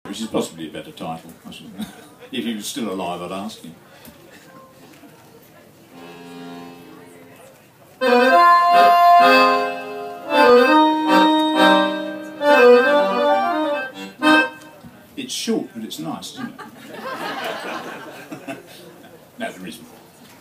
Which is possibly a better title. If he was still alive, I'd ask him. It's short, but it's nice, isn't it? No, there isn't.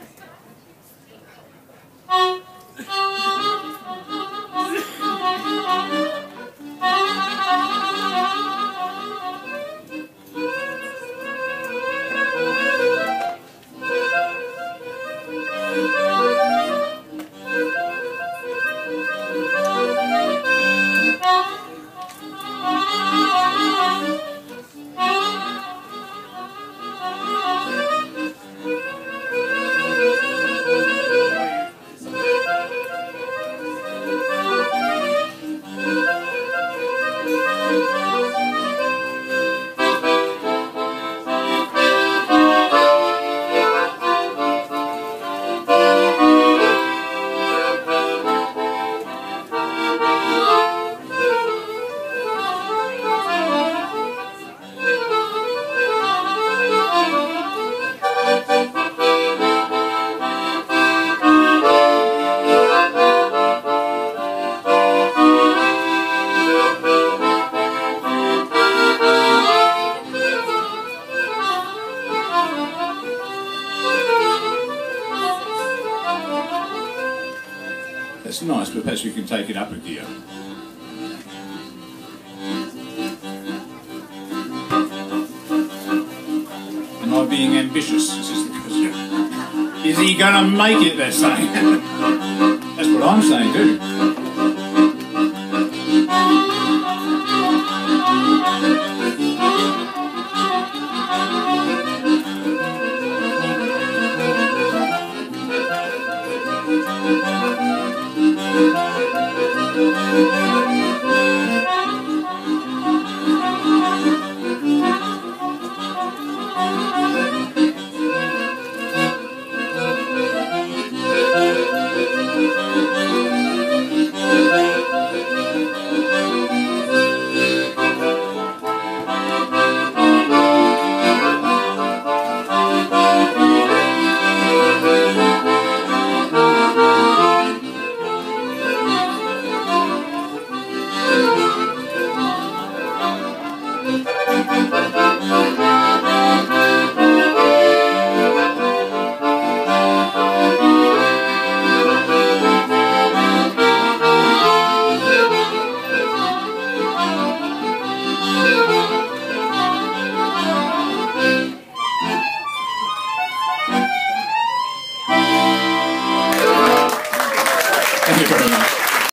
That's nice, but perhaps we can take it up a gear. Am I being ambitious? This is the question. Is he going to make it, they're saying? That's what I'm saying too. Thank you very much.